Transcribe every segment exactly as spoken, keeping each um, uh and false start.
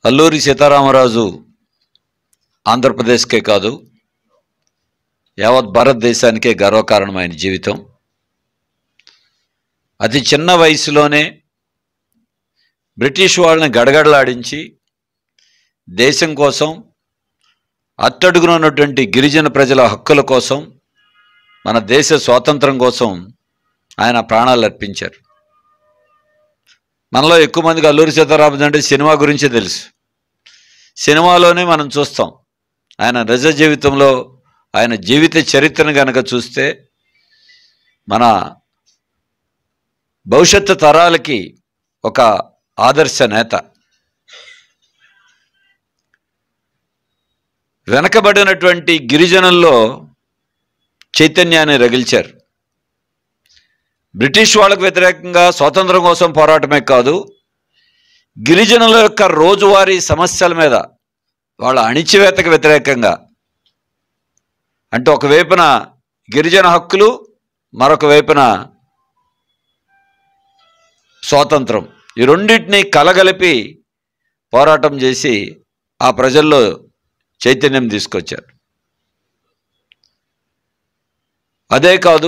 అల్లూరి సీతారామరాజు ఆంధ్రప్రదేశ్కే కాదు యావత్ భారతదేశానికే గర్వకారణమైన జీవితం. అతి చిన్న వయసులోనే బ్రిటిష్ వాళ్ళని గడగడలాడించి దేశం కోసం, అట్టడుగున ఉన్నటువంటి గిరిజన ప్రజల హక్కుల కోసం, మన దేశ స్వాతంత్రం కోసం ఆయన ప్రాణాలు అర్పించారు. మనలో ఎక్కువ మందికి అల్లూరి సీతారామరాజు అంటే సినిమా గురించే తెలుసు. సినిమాలోనే మనం చూస్తాం. ఆయన నిజ జీవితంలో ఆయన జీవిత చరిత్రను కనుక చూస్తే మన భవిష్యత్తు తరాలకి ఒక ఆదర్శ నేత. వెనకబడినటువంటి గిరిజనుల్లో చైతన్యాన్ని రగిల్చారు. బ్రిటిష్ వాళ్ళకు వ్యతిరేకంగా స్వాతంత్రం కోసం పోరాటమే కాదు, గిరిజనుల యొక్క రోజువారీ సమస్యల మీద, వాళ్ళ అణిచివేతకు వ్యతిరేకంగా, అంటే ఒకవైపున గిరిజన హక్కులు, మరొక వైపున స్వాతంత్రం, ఈ రెండింటినీ కలగలిపి పోరాటం చేసి ఆ ప్రజల్లో చైతన్యం తీసుకొచ్చారు. అదే కాదు,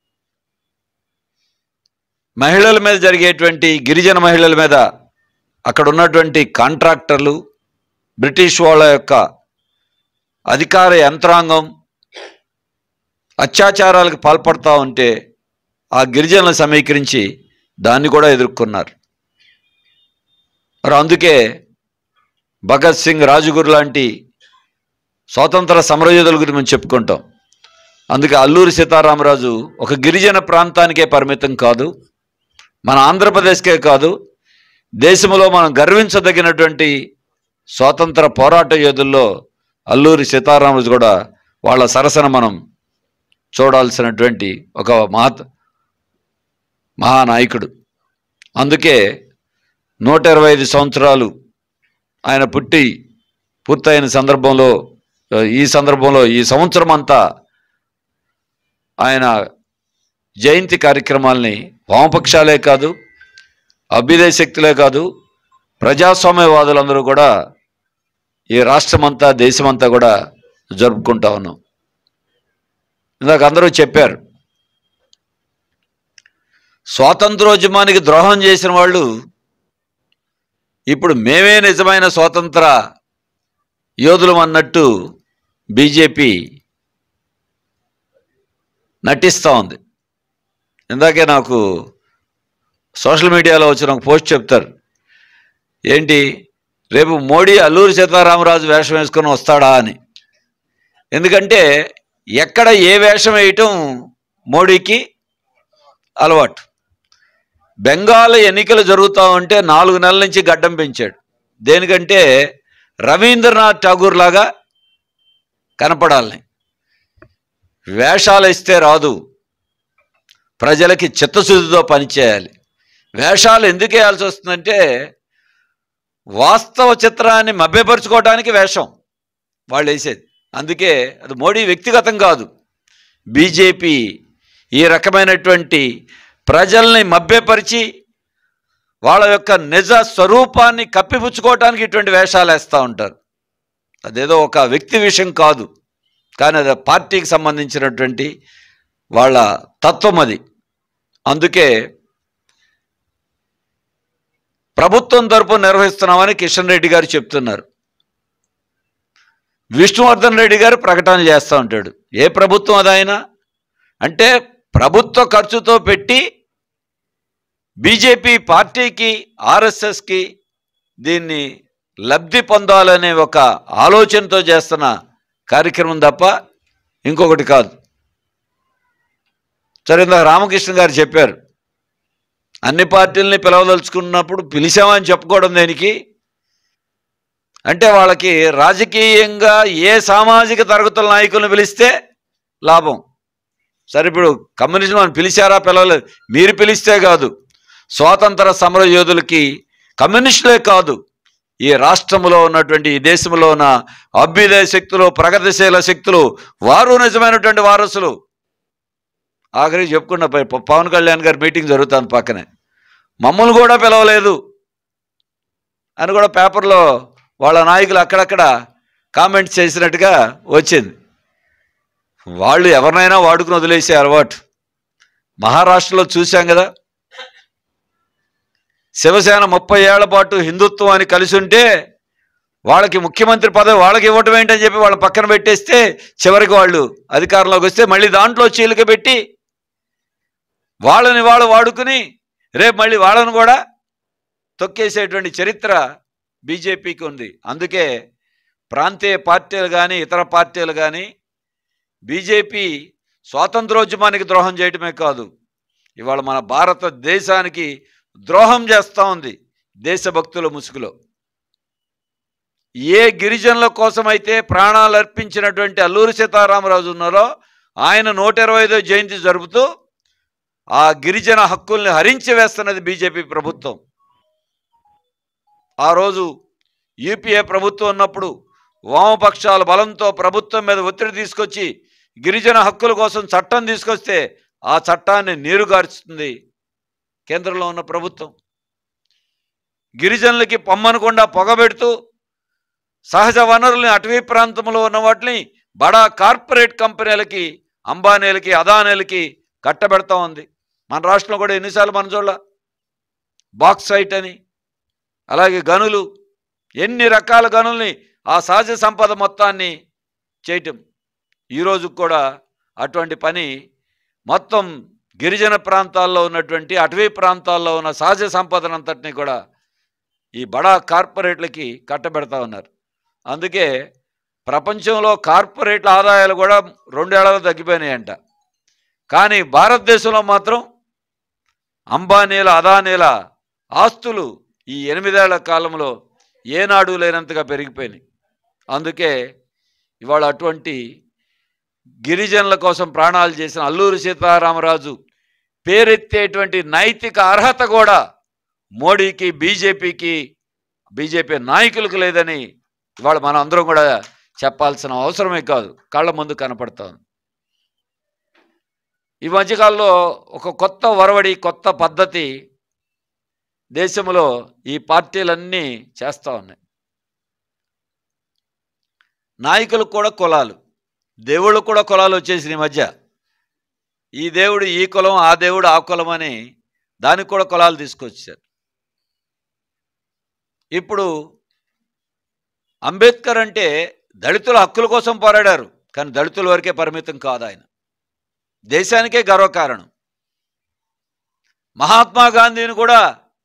మహిళల మీద జరిగేటువంటి, గిరిజన మహిళల మీద అక్కడ ఉన్నటువంటి కాంట్రాక్టర్లు, బ్రిటిష్ వాళ్ళ యొక్క అధికార యంత్రాంగం అత్యాచారాలకు పాల్పడుతూ ఉంటే ఆ గిరిజనులను సమీకరించి దాన్ని కూడా ఎదుర్కొన్నారు. మరి అందుకే భగత్ సింగ్, రాజుగురు లాంటి స్వాతంత్ర సమరయోధుల గురించి మనం చెప్పుకుంటాం. అందుకే అల్లూరి సీతారామరాజు ఒక గిరిజన ప్రాంతానికే పరిమితం కాదు, మన ఆంధ్రప్రదేశ్కే కాదు, దేశంలో మనం గర్వించదగినటువంటి స్వాతంత్ర పోరాట యోధుల్లో అల్లూరి సీతారామరాజు కూడా వాళ్ళ సరసన మనం చూడాల్సినటువంటి ఒక మహత్ మహానాయకుడు. అందుకే నూట ఇరవై ఐదు సంవత్సరాలు ఆయన పుట్టి పూర్తయిన సందర్భంలో, ఈ సందర్భంలో ఈ సంవత్సరం అంతా ఆయన జయంతి కార్యక్రమాల్ని వామపక్షాలే కాదు, అభ్యుదయ శక్తులే కాదు, ప్రజాస్వామ్యవాదులందరూ కూడా ఈ రాష్ట్రమంతా, దేశమంతా కూడా జరుపుకుంటా ఉన్నాం. ఇందాక అందరూ చెప్పారు, స్వాతంత్రోద్యమానికి ద్రోహం చేసిన వాళ్ళు ఇప్పుడు మేమే నిజమైన స్వాతంత్ర యోధులం అన్నట్టు బీజేపీ నటిస్తూ ఉంది. ఇందాకే నాకు సోషల్ మీడియాలో వచ్చిన ఒక పోస్ట్ చెప్తారు, ఏంటి రేపు మోడీ అల్లూరి సీతారామరాజు వేషం వేసుకొని వస్తాడా అని. ఎందుకంటే ఎక్కడ ఏ వేషం వేయటం మోడీకి అలవాటు. బెంగాల్ ఎన్నికలు జరుగుతూ ఉంటే నాలుగు నెలల నుంచి గడ్డం పెంచాడు. దేనికంటే రవీంద్రనాథ్ ఠాగూర్ లాగా కనపడాలని. వేషాలు ఇస్తే రాదు, ప్రజలకి చిత్తశుద్ధితో పనిచేయాలి. వేషాలు ఎందుకు వేయాల్సి వస్తుందంటే వాస్తవ చిత్రాన్ని మభ్యపరుచుకోవడానికి వేషం వాళ్ళు వేసేది. అందుకే అది మోడీ వ్యక్తిగతం కాదు, బీజేపీ ఈ రకమైనటువంటి ప్రజల్ని మభ్యపరిచి వాళ్ళ యొక్క నిజ స్వరూపాన్ని కప్పిపుచ్చుకోవటానికి ఇటువంటి వేషాలు వేస్తూ ఉంటారు. అదేదో ఒక వ్యక్తి విషయం కాదు, కానీ అది పార్టీకి సంబంధించినటువంటి వాళ్ళ తత్వం అది. అందుకే ప్రభుత్వం తరపున నిర్వహిస్తున్నామని కిషన్ రెడ్డి గారు చెప్తున్నారు. విష్ణువర్ధన్ రెడ్డి గారు ప్రకటనలు చేస్తూ ఉంటాడు. ఏ ప్రభుత్వం అదైనా అంటే ప్రభుత్వ ఖర్చుతో పెట్టి బీజేపీ పార్టీకి, ఆర్ఎస్ఎస్కి దీన్ని లబ్ధి పొందాలనే ఒక ఆలోచనతో చేస్తున్న కార్యక్రమం తప్ప ఇంకొకటి కాదు. సరే, ఇందాక రామకృష్ణ గారు చెప్పారు, అన్ని పార్టీలని పిలవదలుచుకున్నప్పుడు పిలిచామని చెప్పుకోవడం దేనికి అంటే వాళ్ళకి రాజకీయంగా ఏ సామాజిక తరగతుల నాయకులను పిలిస్తే లాభం. సరే, ఇప్పుడు కమ్యూనిజం అని పిలిచారా, పిలవలేదు. మీరు పిలిస్తే కాదు, స్వాతంత్ర సమర యోధులకి కమ్యూనిస్టులే కాదు, ఈ రాష్ట్రంలో ఉన్నటువంటి, ఈ దేశంలో ఉన్న అభ్యుదయ శక్తులు, ప్రగతిశీల శక్తులు, వారు నిజమైనటువంటి వారసులు. ఆఖరికి చెప్పుకున్న పవన్ కళ్యాణ్ గారి మీటింగ్ జరుగుతుంది పక్కనే, మమ్మల్ని కూడా పిలవలేదు అని కూడా పేపర్లో వాళ్ళ నాయకులు అక్కడక్కడ కామెంట్స్ చేసినట్టుగా వచ్చింది. వాళ్ళు ఎవరినైనా వాడుకుని వదిలేసే అలవాటు. మహారాష్ట్రలో చూశాం కదా, శివసేన ముప్పై ఏళ్ల పాటు హిందుత్వం అని కలిసి ఉంటే వాళ్ళకి ముఖ్యమంత్రి పదవి వాళ్ళకి ఇవ్వటం ఏంటని చెప్పి వాళ్ళ పక్కన పెట్టేస్తే చివరికి వాళ్ళు అధికారంలోకి వస్తే మళ్ళీ దాంట్లో చీలిక పెట్టి వాళ్ళని వాళ్ళు వాడుకుని రేపు మళ్ళీ వాళ్ళను కూడా తొక్కేసేటువంటి చరిత్ర బీజేపీకి ఉంది. అందుకే ప్రాంతీయ పార్టీలు కానీ ఇతర పార్టీలు కానీ బీజేపీ స్వాతంత్రోద్యమానికి ద్రోహం చేయటమే కాదు, ఇవాళ మన భారతదేశానికి ద్రోహం చేస్తూ ఉంది దేశభక్తుల ముసుగులో. ఏ గిరిజనుల కోసమైతే ప్రాణాలు అర్పించినటువంటి అల్లూరి సీతారామరాజు ఉన్నారో ఆయన నూట ఇరవై ఐదో జయంతి జరుపుతూ ఆ గిరిజన హక్కుల్ని హరించి వేస్తున్నది బీజేపీ ప్రభుత్వం. ఆ రోజు యూపీఏ ప్రభుత్వం ఉన్నప్పుడు వామపక్షాల బలంతో ప్రభుత్వం మీద ఒత్తిడి తీసుకొచ్చి గిరిజన హక్కుల కోసం చట్టం తీసుకొస్తే ఆ చట్టాన్ని నీరుగార్చుతుంది కేంద్రంలో ఉన్న ప్రభుత్వం. గిరిజనులకి పొమ్మనకుండా పొగబెడుతూ సహజ వనరుల్ని అటవీ ప్రాంతంలో ఉన్న వాటిని బడా కార్పొరేట్ కంపెనీలకి, అంబానీలకి, అదానీలకి కట్టబెడతా ఉంది. మన రాష్ట్రంలో కూడా ఎన్నిసార్లు మన చూడాల బాక్సైట్ అని, అలాగే గనులు, ఎన్ని రకాల గనుల్ని ఆ సహజ సంపద మొత్తాన్ని చేయటం. ఈరోజు కూడా అటువంటి పని మొత్తం గిరిజన ప్రాంతాల్లో ఉన్నటువంటి అటవీ ప్రాంతాల్లో ఉన్న సహజ సంపదనంతటినీ కూడా ఈ బడా కార్పొరేట్లకి కట్టబెడతా ఉన్నారు. అందుకే ప్రపంచంలో కార్పొరేట్ల ఆదాయాలు కూడా రెండేళ్లలో తగ్గిపోయినాయంట. కానీ భారతదేశంలో మాత్రం అంబానీల, అదానీల ఆస్తులు ఈ ఎనిమిదేళ్ల కాలంలో ఏనాడు లేనంతగా పెరిగిపోయినాయి. అందుకే ఇవాళ అటువంటి గిరిజనుల కోసం ప్రాణాలు చేసిన అల్లూరి సీతారామరాజు పేరెత్తేటువంటి నైతిక అర్హత కూడా మోడీకి, బీజేపీకి, బీజేపీ నాయకులకు లేదని ఇవాళ మనం అందరం కూడా చెప్పాల్సిన అవసరమే కాదు, కళ్ళ ముందు కనపడతాం. ఈ మధ్యకాలంలో ఒక కొత్త వరవడి, కొత్త పద్ధతి దేశంలో ఈ పార్టీలన్నీ చేస్తూ ఉన్నాయి. నాయకులకు కూడా కులాలు, దేవుళ్ళకు కూడా కులాలు వచ్చేసిన ఈ మధ్య. ఈ దేవుడు ఈ కులం, ఆ దేవుడు ఆ కులం అని దానికి కూడా కులాలు తీసుకొచ్చారు. ఇప్పుడు అంబేద్కర్ అంటే దళితుల హక్కుల కోసం పోరాడారు, కానీ దళితుల వరకే పరిమితం కాదు ఆయన, దేశానికే గర్వకారణం. మహాత్మా గాంధీని కూడా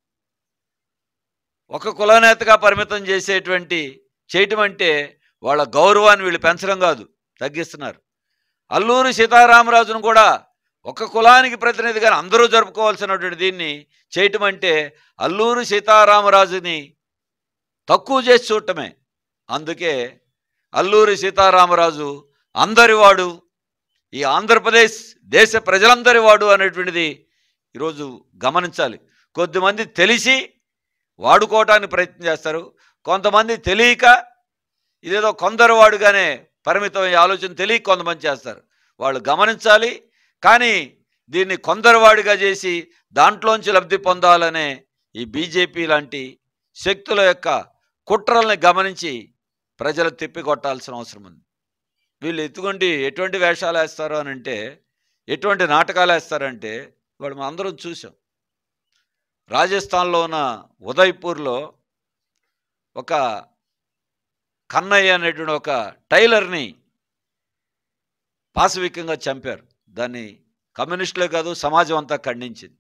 ఒక కులనేతగా పరిమితం చేసేటువంటి చేయటం అంటే వాళ్ళ గౌరవాన్ని వీళ్ళు పెంచడం కాదు, తగ్గిస్తున్నారు. అల్లూరి సీతారామరాజును కూడా ఒక కులానికి ప్రతినిధిగా అందరూ జరుపుకోవాల్సినటువంటి దీన్ని చేయటం అంటే అల్లూరి సీతారామరాజుని తక్కువ చేసి చూడటమే. అందుకే అల్లూరి సీతారామరాజు అందరివాడు, ఈ ఆంధ్రప్రదేశ్ దేశ ప్రజలందరి వాడు అనేటువంటిది ఈరోజు గమనించాలి. కొద్దిమంది తెలిసి వాడుకోవటానికి ప్రయత్నం చేస్తారు, కొంతమంది తెలియక ఇదేదో కొందరు వాడుగానే పరిమితం ఈ ఆలోచన తెలియక కొంతమంది చేస్తారు. వాళ్ళు గమనించాలి. కానీ దీన్ని కొందరు వాడిగా చేసి దాంట్లోంచి లబ్ధి పొందాలనే ఈ బీజేపీ లాంటి శక్తుల యొక్క కుట్రల్ని గమనించి ప్రజలు తిప్పికొట్టాల్సిన అవసరం ఉంది. వీళ్ళు ఎత్తుకుండి ఎటువంటి వేషాలు వేస్తారు అని అంటే, ఎటువంటి నాటకాలు వేస్తారంటే వాళ్ళు మనం అందరం చూసాం. రాజస్థాన్లో ఉన్న ఉదయ్పూర్లో ఒక కన్నయ్య అనేటువంటి ఒక టైలర్ని పాశవికంగా చంపారు. దాన్ని కమ్యూనిస్టులే కాదు సమాజం అంతా ఖండించింది.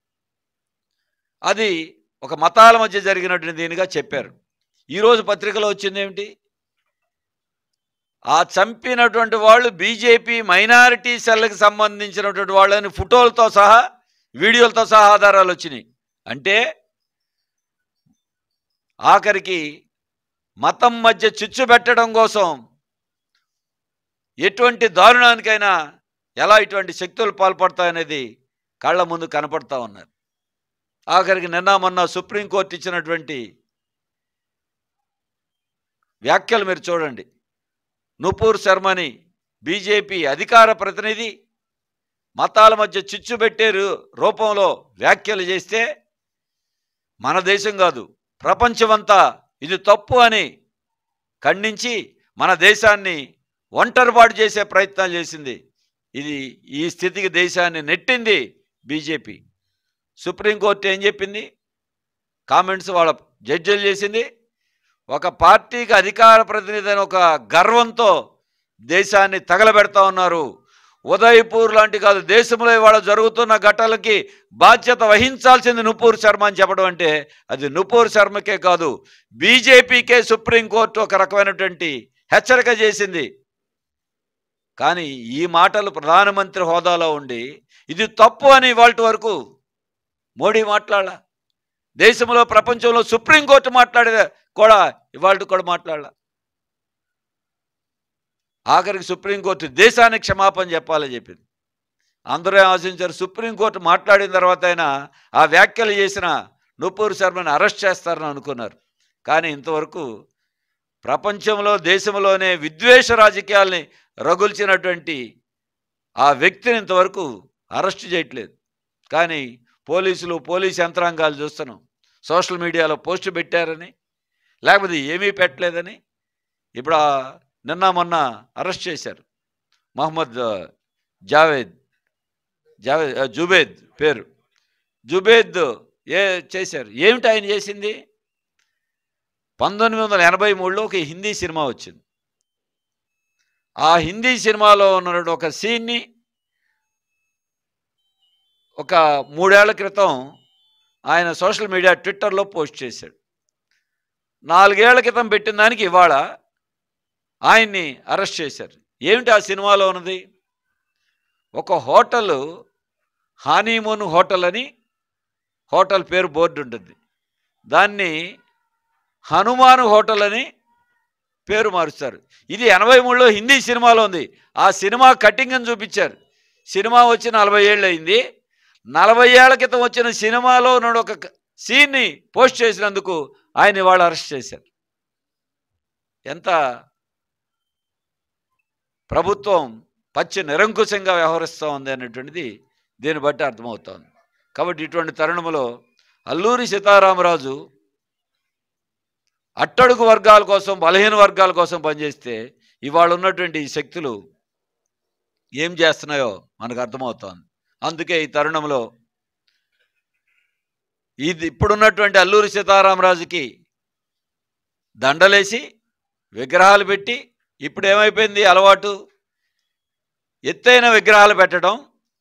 అది ఒక మతాల మధ్య జరిగినటువంటి దీనిగా చెప్పారు. ఈరోజు పత్రికలో వచ్చింది ఏమిటి, ఆ చంపినటువంటి వాళ్ళు బీజేపీ మైనారిటీ సెల్కి సంబంధించినటువంటి వాళ్ళని ఫోటోలతో సహా, వీడియోలతో సహా ఆధారాలు వచ్చినాయి. అంటే ఆఖరికి మతం మధ్య చిచ్చు పెట్టడం కోసం ఎటువంటి దారుణానికైనా ఎలా ఇటువంటి శక్తులు పాల్పడతాయనేది కళ్ళ ముందు కనపడతా ఉన్నారు. ఆఖరికి నిన్న మొన్న సుప్రీంకోర్టు ఇచ్చినటువంటి వ్యాఖ్యలు మీరు చూడండి. నుపూర్ శర్మని బీజేపీ అధికార ప్రతినిధి మతాల మధ్య చిచ్చు పెట్టే రూపంలో వ్యాఖ్యలు చేస్తే మన దేశం కాదు ప్రపంచమంతా ఇది తప్పు అని ఖండించి మన దేశాన్ని ఒంటరిపాటు చేసే ప్రయత్నాలు చేసింది. ఇది ఈ స్థితికి దేశాన్ని నెట్టింది బీజేపీ. సుప్రీంకోర్టు ఏం చెప్పింది? కామెంట్స్ వాళ్ళ జడ్జిలు చేసింది. ఒక పార్టీకి అధికార ప్రతినిధి అని ఒక గర్వంతో దేశాన్ని తగలబెడతా ఉన్నారు. ఉదయపూర్ లాంటి కాదు, దేశంలో ఇవాళ జరుగుతున్న ఘటనలకి బాధ్యత వహించాల్సింది నుపూర్ శర్మ అని చెప్పడం అంటే అది నుపూర్ శర్మకే కాదు, బీజేపీకే సుప్రీంకోర్టు ఒక రకమైనటువంటి హెచ్చరిక చేసింది. కానీ ఈ మాటలు ప్రధానమంత్రి హోదాలో ఉండి ఇది తప్పు అని ఇవాళ వరకు మోడీ మాట్లాడాల. దేశంలో ప్రపంచంలో సుప్రీంకోర్టు మాట్లాడే కూడా ఇవాళ కూడా మాట్లాడాల. ఆఖరికి సుప్రీంకోర్టు దేశానికి క్షమాపణ చెప్పాలని చెప్పింది. అందరూ ఆశించారు సుప్రీంకోర్టు మాట్లాడిన తర్వాత అయినా ఆ వ్యాఖ్యలు చేసిన నుపూర్ శర్మని అరెస్ట్ చేస్తారని అనుకున్నారు. కానీ ఇంతవరకు ప్రపంచంలో దేశంలోనే విద్వేష రాజకీయాల్ని రగుల్చినటువంటి ఆ వ్యక్తిని ఇంతవరకు అరెస్ట్ చేయట్లేదు. కానీ పోలీసులు పోలీసు యంత్రాంగాలు చూస్తున్నాం, సోషల్ మీడియాలో పోస్టు పెట్టారని లేకపోతే ఏమీ పెట్టలేదని. ఇప్పుడు నిన్న మొన్న అరెస్ట్ చేశారు మహమ్మద్ జావేద్ జావేద్ జుబేద్ పేరు జుబేద్ ఏ చేశారు. ఏమిటి ఆయన చేసింది? పంతొమ్మిది వందల ఎనభై మూడులో ఒక హిందీ సినిమా వచ్చింది. ఆ హిందీ సినిమాలో ఉన్న ఒక సీన్ని ఒక మూడేళ్ల క్రితం ఆయన సోషల్ మీడియా ట్విట్టర్లో పోస్ట్ చేశాడు. నాలుగేళ్ల క్రితం పెట్టిన దానికి ఇవాళ ఆయన్ని అరెస్ట్ చేశారు. ఏమిటి ఆ సినిమాలో ఉన్నది? ఒక హోటల్, హనీమూన్ హోటల్ అని హోటల్ పేరు బోర్డు ఉంటుంది, దాన్ని హనుమాన్ హోటల్ అని పేరు మారుస్తారు. ఇది ఎనభై మూడులో హిందీ సినిమాలో ఉంది. ఆ సినిమా కటింగ్ అని చూపించారు. సినిమా వచ్చి నలభై ఏళ్ళు అయింది. నలభై ఏళ్ల క్రితం వచ్చిన సినిమాలో ఉన్న ఒక సీన్ని పోస్ట్ చేసినందుకు ఆయన వాళ్ళు అరెస్ట్ చేశారు. ఎంత ప్రభుత్వం పచ్చి నిరంకుశంగా వ్యవహరిస్తూ ఉంది అనేటువంటిది దీన్ని బట్టి అర్థమవుతోంది. కాబట్టి ఇటువంటి తరుణంలో అల్లూరి సీతారామరాజు అట్టడుగు వర్గాల కోసం, బలహీన వర్గాల కోసం పనిచేస్తే ఇవాళ ఉన్నటువంటి ఈ శక్తులు ఏం చేస్తున్నాయో మనకు అర్థమవుతోంది. అందుకే ఈ తరుణంలో ఇది ఇప్పుడున్నటువంటి అల్లూరి సీతారామరాజుకి దండలేసి విగ్రహాలు పెట్టి, ఇప్పుడు ఏమైపోయింది అలవాటు, ఎత్తైన విగ్రహాలు పెట్టడం.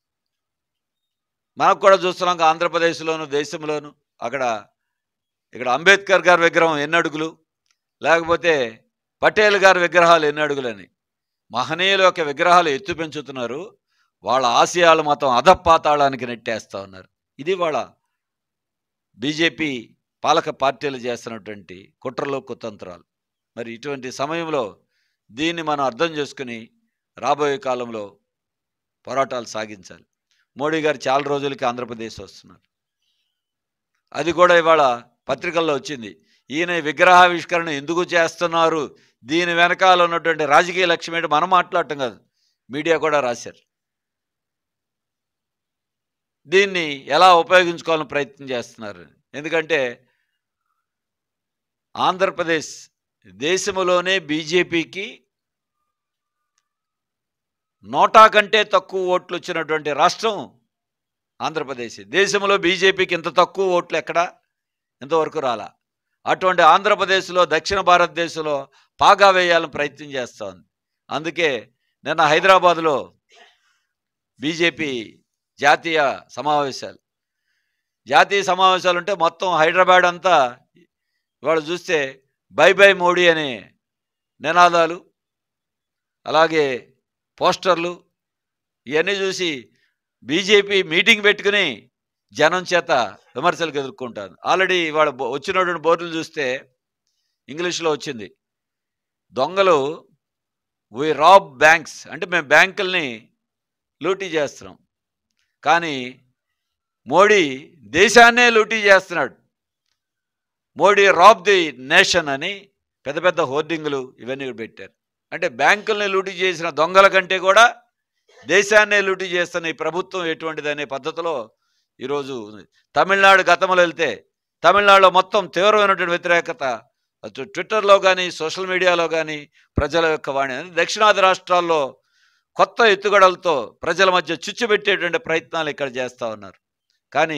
మనకు కూడా చూస్తున్నాం ఆంధ్రప్రదేశ్లోను దేశంలోను. అక్కడ ఇక్కడ అంబేద్కర్ గారి విగ్రహం ఎన్ని అడుగులు, లేకపోతే పటేల్ గారి విగ్రహాలు ఎన్ని అడుగులని మహనీయుల యొక్క విగ్రహాలు ఎత్తు పెంచుతున్నారు. వాళ్ళ ఆశయాలు మాత్రం అధపాతాళానికి నెట్టేస్తూ ఉన్నారు. ఇది వాళ్ళ బీజేపీ పాలక పార్టీలు చేస్తున్నటువంటి కుట్రలు కుతంత్రాలు. మరి ఇటువంటి సమయంలో దీన్ని మనం అర్థం చేసుకుని రాబోయే కాలంలో పోరాటాలు సాగించాలి. మోడీ గారు చాలా రోజులకి ఆంధ్రప్రదేశ్ వస్తున్నారు. అది కూడా ఇవాళ పత్రికల్లో వచ్చింది. ఈయన విగ్రహావిష్కరణ ఎందుకు చేస్తున్నారు, దీని వెనకాల ఉన్నటువంటి రాజకీయ లక్ష్యం ఏంటి మనం మాట్లాడటం కాదు, మీడియా కూడా రాశారు. దీన్ని ఎలా ఉపయోగించుకోవాలని ప్రయత్నం చేస్తున్నారు. ఎందుకంటే ఆంధ్రప్రదేశ్ దేశంలోనే బీజేపీకి నోటా కంటే తక్కువ ఓట్లు వచ్చినటువంటి రాష్ట్రం ఆంధ్రప్రదేశ్. దేశంలో బీజేపీకి ఇంత తక్కువ ఓట్లు ఎక్కడా ఇంతవరకు రాలా. అటువంటి ఆంధ్రప్రదేశ్లో దక్షిణ భారతదేశంలో పాగా వేయాలని ప్రయత్నం చేస్తూ ఉంది. అందుకే నిన్న హైదరాబాద్లో బీజేపీ జాతీయ సమావేశాలు జాతీయ సమావేశాలు ఉంటే మొత్తం హైదరాబాద్ అంతా ఇవాళ చూస్తే బై బై మోడీ అనే నినాదాలు, అలాగే పోస్టర్లు, ఇవన్నీ చూసి బీజేపీ మీటింగ్ పెట్టుకుని జనం చేత విమర్శలకు ఎదుర్కొంటారు. ఆల్రెడీ ఇవాళ వచ్చినటువంటి బోర్డులు చూస్తే ఇంగ్లీష్లో వచ్చింది, దొంగలు వి రాబ్ బ్యాంక్స్, అంటే మేము బ్యాంకుల్ని లూటీ చేస్తున్నాం, కానీ మోడీ దేశాన్నే లూటీ చేస్తున్నాడు, మోడీ రాబ్ ది నేషన్ అని పెద్ద పెద్ద హోర్డింగులు ఇవన్నీ పెట్టారు. అంటే బ్యాంకుల్ని లూటీ చేసిన దొంగల కంటే కూడా దేశాన్నే లూటీ చేస్తున్న ఈ ప్రభుత్వం ఎటువంటిది అనే పద్ధతిలో ఈరోజు తమిళనాడు గతంలో వెళ్తే తమిళనాడులో మొత్తం తీవ్రమైనటువంటి వ్యతిరేకత అటు ట్విట్టర్లో కానీ సోషల్ మీడియాలో కానీ ప్రజల యొక్క వాణి దక్షిణాది రాష్ట్రాల్లో కొత్త ఎత్తుగడలతో ప్రజల మధ్య చిచ్చు పెట్టేటువంటి ప్రయత్నాలు ఇక్కడ చేస్తూ ఉన్నారు. కానీ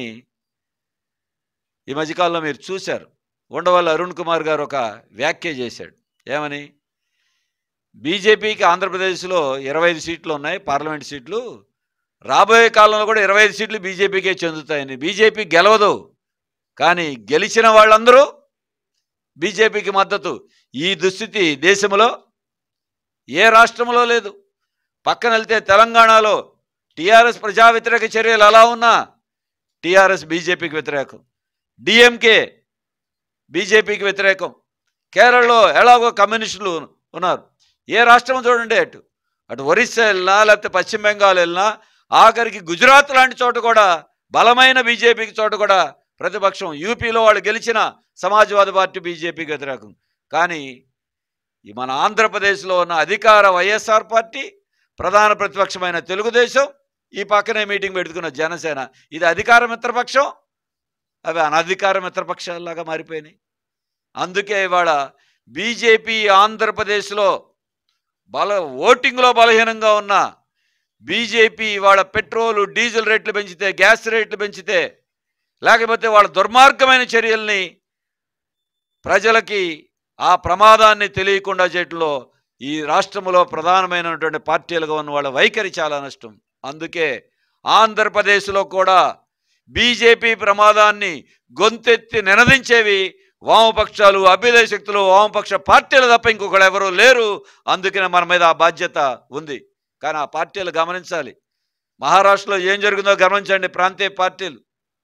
ఈ మధ్యకాలంలో మీరు చూశారు, ఉండవల్లి అరుణ్ కుమార్ గారు ఒక వ్యాఖ్య చేశాడు. ఏమని? బీజేపీకి ఆంధ్రప్రదేశ్లో ఇరవై ఐదు సీట్లు ఉన్నాయి, పార్లమెంట్ సీట్లు. రాబోయే కాలంలో కూడా ఇరవై ఐదు సీట్లు బీజేపీకే చెందుతాయని. బీజేపీ గెలవదు, కానీ గెలిచిన వాళ్ళందరూ బీజేపీకి మద్దతు. ఈ దుస్థితి దేశంలో ఏ రాష్ట్రంలో లేదు. పక్కన వెళ్తే తెలంగాణలో టీఆర్ఎస్ ప్రజా వ్యతిరేక చర్యలు ఎలా ఉన్నా టీఆర్ఎస్ బీజేపీకి వ్యతిరేకం, డిఎంకే బీజేపీకి వ్యతిరేకం. కేరళలో ఎలాగో కమ్యూనిస్టులు ఉన్నారు. ఏ రాష్ట్రం చూడండి, అటు అటు ఒరిస్సా వెళ్ళినా లేకపోతే పశ్చిమ బెంగాల్ వెళ్ళినా, ఆఖరికి గుజరాత్ లాంటి చోట కూడా బలమైన బీజేపీకి చోట కూడా ప్రతిపక్షం. యూపీలో వాళ్ళు గెలిచిన సమాజ్వాదీ పార్టీ బీజేపీకి వ్యతిరేకం. కానీ ఈ మన ఆంధ్రప్రదేశ్లో ఉన్న అధికార వైఎస్ఆర్ పార్టీ, ప్రధాన ప్రతిపక్షమైన తెలుగుదేశం, ఈ పక్కనే మీటింగ్ పెట్టుకున్న జనసేన, ఇది అధికార మిత్రపక్షం, అవి అనధికార మిత్రపక్షాల్లాగా మారిపోయినాయి. అందుకే ఇవాళ బీజేపీ ఆంధ్రప్రదేశ్లో బల ఓటింగ్లో బలహీనంగా ఉన్న బీజేపీ ఇవాళ పెట్రోలు డీజిల్ రేట్లు పెంచితే, గ్యాస్ రేట్లు పెంచితే, లేకపోతే వాళ్ళ దుర్మార్గమైన చర్యల్ని ప్రజలకి ఆ ప్రమాదాన్ని తెలియకుండా చేయడంలో ఈ రాష్ట్రంలో ప్రధానమైనటువంటి పార్టీలుగా ఉన్న వాళ్ళ వైఖరి చాలా నష్టం. అందుకే ఆంధ్రప్రదేశ్లో కూడా బీజేపీ ప్రమాదాన్ని గొంతెత్తి నినదించేవి వామపక్షాలు, అభ్యుదయ శక్తులు, వామపక్ష పార్టీలు తప్ప ఇంకొకరు ఎవరూ లేరు. అందుకనే మన మీద ఆ బాధ్యత ఉంది. కానీ ఆ పార్టీలు గమనించాలి. మహారాష్ట్రలో ఏం జరిగిందో గమనించండి. ప్రాంతీయ పార్టీలు,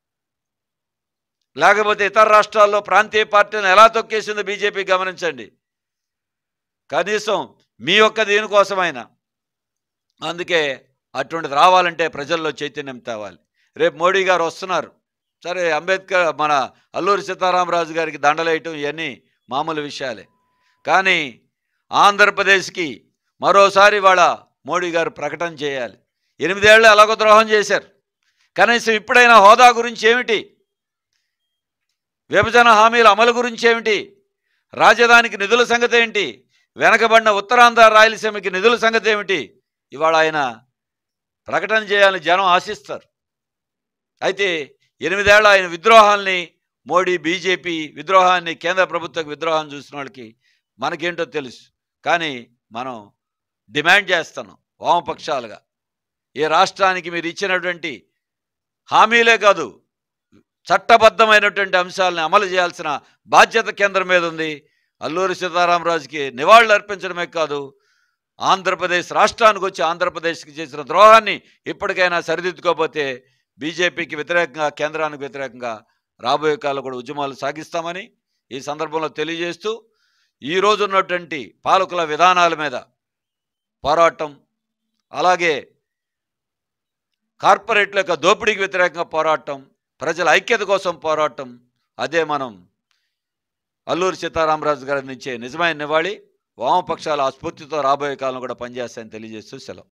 లేకపోతే ఇతర రాష్ట్రాల్లో ప్రాంతీయ పార్టీలను ఎలా తొక్కేసిందో బీజేపీ గమనించండి. కనీసం మీ యొక్క దీనికోసమైనా. అందుకే అటువంటిది రావాలంటే ప్రజల్లో చైతన్యం తేవాలి. రేపు మోడీ గారు వస్తున్నారు. సరే, అంబేద్కర్ మన అల్లూరి సీతారామరాజు గారికి దండలేయటం ఇవన్నీ మామూలు విషయాలే. కానీ ఆంధ్రప్రదేశ్కి మరోసారి వాళ్ళ మోడీ గారు ప్రకటన చేయాలి. ఎనిమిదేళ్ళు ఎలాగో ద్రోహం చేశారు. కనీసం ఇప్పుడైనా హోదా గురించి ఏమిటి, విభజన హామీల అమలు గురించి ఏమిటి, రాజధానికి నిధుల సంగతి ఏంటి, వెనకబడిన ఉత్తరాంధ్ర రాయలసీమకి నిధుల సంగతి ఏమిటి, ఇవాళ ఆయన ప్రకటన చేయాలని జనం ఆశిస్తారు. అయితే ఎనిమిదేళ్ల ఆయన విద్రోహాల్ని, మోడీ బీజేపీ విద్రోహాన్ని, కేంద్ర ప్రభుత్వ విద్రోహాన్ని చూసిన వాళ్ళకి మనకేంటో తెలుసు. కానీ మనం డిమాండ్ చేస్తున్నాం వామపక్షాలుగా, ఏ రాష్ట్రానికి మీరు ఇచ్చినటువంటి హామీలే కాదు, చట్టబద్ధమైనటువంటి అంశాలను అమలు చేయాల్సిన బాధ్యత కేంద్రం మీద ఉంది. అల్లూరి సీతారామరాజుకి నివాళులు అర్పించడమే కాదు, ఆంధ్రప్రదేశ్ రాష్ట్రానికి వచ్చి ఆంధ్రప్రదేశ్కి చేసిన ద్రోహాన్ని ఇప్పటికైనా సరిదిద్దుకోకపోతే బీజేపీకి వ్యతిరేకంగా, కేంద్రానికి వ్యతిరేకంగా రాబోయే కాలంలో కూడా ఉద్యమాలు సాగిస్తామని ఈ సందర్భంలో తెలియజేస్తూ, ఈరోజు ఉన్నటువంటి పాలకుల విధానాల మీద పోరాటం, అలాగే కార్పొరేట్ల యొక్క దోపిడీకి వ్యతిరేకంగా పోరాటం, ప్రజల ఐక్యత కోసం పోరాటం, అదే మనం అల్లూరి సీతారామరాజు గారి నుంచే నిజమైన నివాళి. వామపక్షాల ఆ స్ఫూర్తితో రాబోయే కాలంలో కూడా పనిచేస్తాయని తెలియజేస్తూ సెలవు.